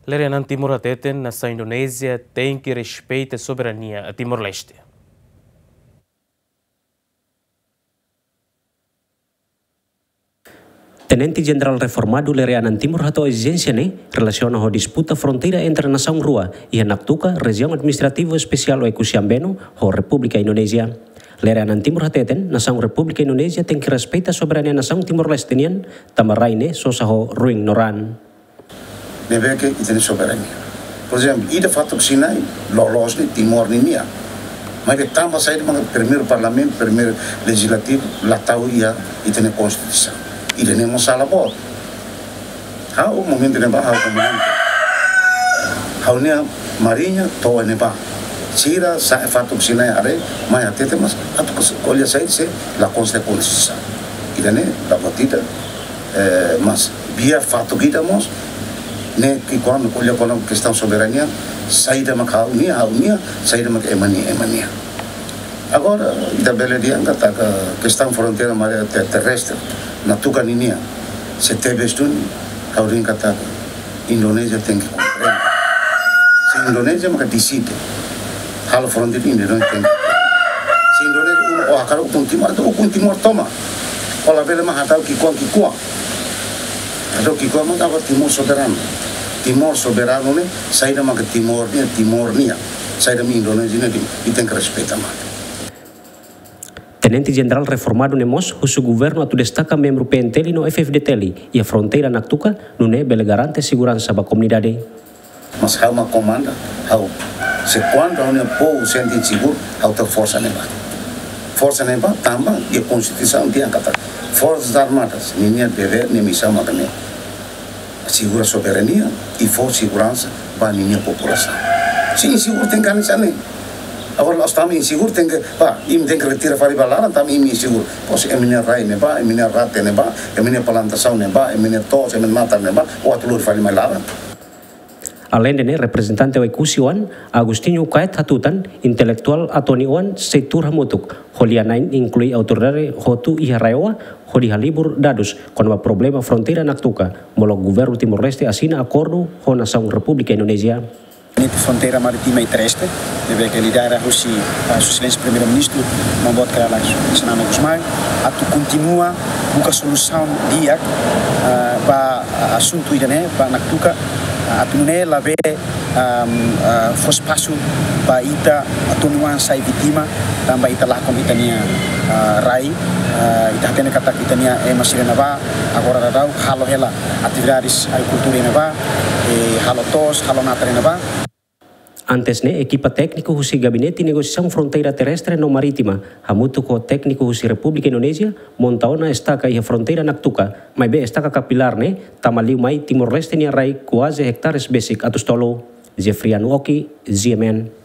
Lerianan Timor-Leste, nação Indonésia, tem que respeitar a soberania a Timor-Leste. Tenente General reformado Lerianan Timur atau exigência relaciona a disputa fronteira entre a nação Rua e a Naktuka, região administrativa especial o Ekusiambeno, a República Indonésia. Lerianan Timur Hateten, nação República Indonésia tem que respeitar a soberania nação Timor-Leste tamaraine sosaho ruing noran. Deve que tem soberania. Por exemplo, ida fato que Sinai, lolos ni Timor ni nia. Mas de tamba sair do primeiro parlamento, primeiro legislativo, lá tahu ia e tem constituição. Ida nem masalah bot. Hau momento ne ba hau comandante. Hau ne marinha to ne ba. Sira sa fato que Sinai are, mas até mas atu olha sair se la constituição. Ida ne la botida mas via fato que damos ne que quando olha para a questão soberania saída macau nia saída mac emania agora da bela dia kata questão fronteira maria terrestre na Tucaninia se teve estun alguém kata Indonésia tem que compreender se Indonésia mac decide hal fronteira Indonésia tem se Indonésia o akar o Timor toma ola bela mahatau que kuan atau kiko mang apa Timor soberano ne saída mang Timor nia saída mi Indonésia ne e tem que respeitar mais. Tenente General reformado nemos o governo atu destaca membro PNTL no FFDTL e a fronteira Naktuka no ne bele garante segurança ba comunidade. Mas há uma comanda, se quando a povo sente inseguro, há outra força neba. Força neba também e a Constituição tem kata Forças Armadas, minha dever, minha missão magane. Segura a soberania e for segurança para a minha população. Se inseguro tem que anisar nem. Agora nós estamos inseguros tem que, tem que retirar fora balaran, também inseguro. Pois é minha rai neba, é minha rata neba, é minha plantação neba, é minha tos, é minha mata neba, ou a telur fora balaran. Além de representante Ekusiwan, Agustinho Kait Hatutan, intelectual Atoniwan Seitur Hamutuk, Holianain inclui autoridade Hotu e Haraioa, Holi Halibur Dadus, com o problema fronteira Naktuka, molo governo Timor-Leste assina acordo com a nação República Indonésia. Entre fronteira marítima e terrestre, deve que lidera o seu excelência primeiro-ministro, Mambot Karalak Sanama Guzmán, atu continua buscar solução dia para assunto idane para Naktuka. Atune labe fos pasu ba ita atunuan sai vitima tamba ita lah komitania rai ita tene kata kitania masirena ba agora radau halo hela atividades agricultura ba halo tos halo natrena ba. Antes equipa técnico husi gabinete negociação fronteira terrestre no marítima, hamutu ko técnico husi República Indonésia, montaona estaca e a fronteira Naktuka, mas be estaca capilar tamaliu mai Timor-Leste ni rai quase hectares basic atustolo, Jeffrian Oki, ZMN.